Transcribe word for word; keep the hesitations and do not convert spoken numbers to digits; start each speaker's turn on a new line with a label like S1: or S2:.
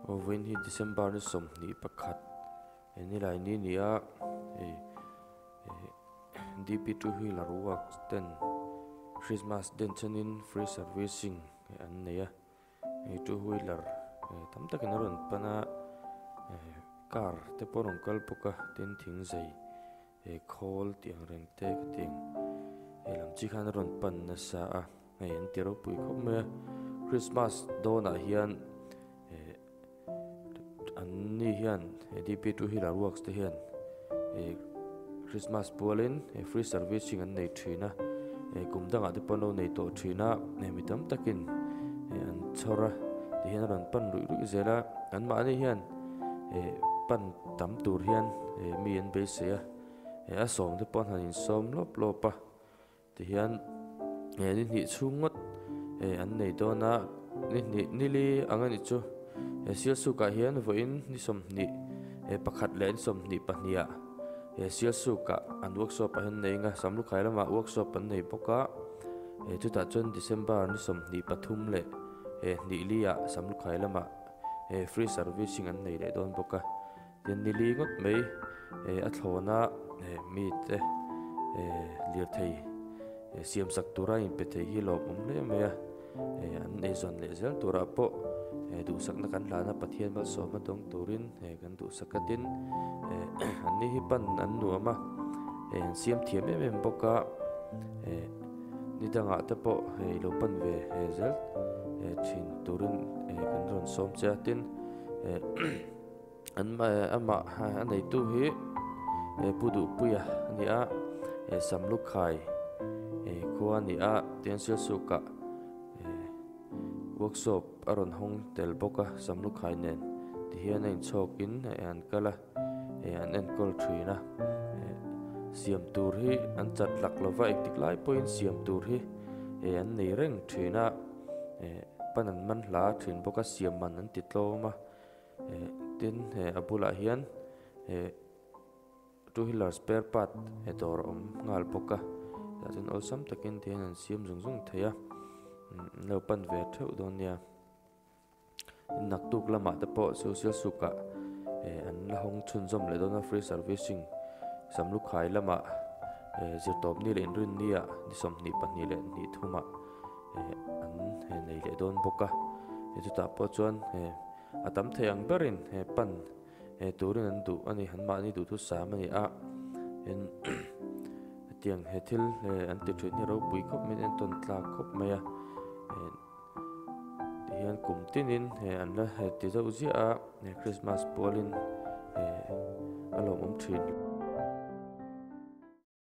S1: Ovin hi December ni som ni pakhat ni lai ni nia D P two wheeler works ten Christmas den chanin free servicing an neya two wheeler tam takin ron pana car te porong kal poka tin thing zai khol tiang reng te ting lam chi khan ron pan na sa a ngai an tiro pui khop me Christmas dona hian an ni hian D P two wheeler works te hian Christmas pualin free servicing an nei thina kumdanga te pano nei to thina mitam takin an chora ti hian ron pan rui rui zela an ma ni hian pan tam tur hian mi an be se a som te pon han in som lop lopa ti hian ni ni chungot an nei do na ni ni nili angani chu sil su ka hian voin ni som ni pakhat le ni som ni pahnia sil su ka an workshop han nei nga samlu khaila ma workshop an nei poka chu ta chon December ni som ni pathum le ni lia samlu khaila ma free servicing an nei le don poka tin ni li ngot mai a thlona mi te lir thei siam sak tura in pe thei hi lop um le me an nei zon le zel tura po du sak na kan lana pathian ma so ma dong turin kan du sakatin an ni hi pan an nuama siam thiam em em boka ni danga te po lo pan ve zel thin turin kan ron som cha tin an ma ama an nei tu hi pudu puya ni a samlu khai ko ni a tian sil su ka workshop aron hong tel boka samlu khai nen ti hian in chok in an kala an en kol thina siam tur hi an chat lak lova ek tik lai point siam tur hi an nei reng thina panan man hla thin boka siam man an ti tloma tin abula hian two wheeler spare part dor om ngal boka tin olsam takin tin an siam zung zung theya lo pan ve theu don nia nak tuk lama te po social suka an la hong chun zom le don free servicing samlu khai lama zirtop ni len rin nia ni som ni pan ni le ni thuma an nei le don boka chu ta po chuan atam theyang berin pan turin an du ani han ma ni du thu sa mani a en tiang he thil an ti thut ni ro pui khop men en ton tla khop maya hian kum tinin an la ti zo zia Christmas polin alom um thin